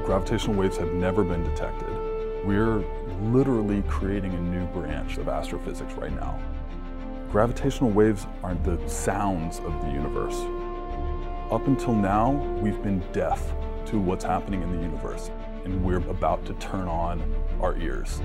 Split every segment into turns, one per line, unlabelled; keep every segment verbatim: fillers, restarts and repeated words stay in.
Gravitational waves have never been detected. We're literally creating a new branch of astrophysics right now. Gravitational waves are the sounds of the universe. Up until now, we've been deaf to what's happening in the universe, and we're about to turn on our ears.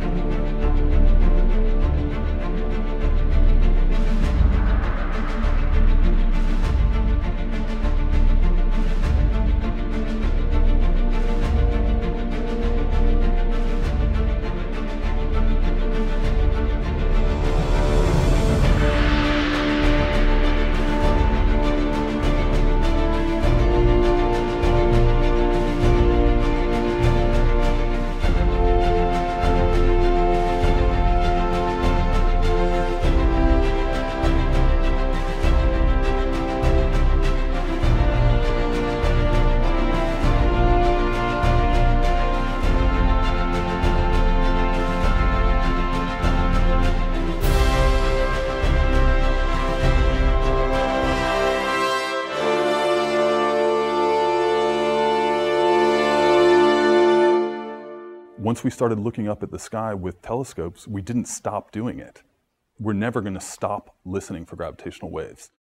Once we started looking up at the sky with telescopes, we didn't stop doing it. We're never going to stop listening for gravitational waves.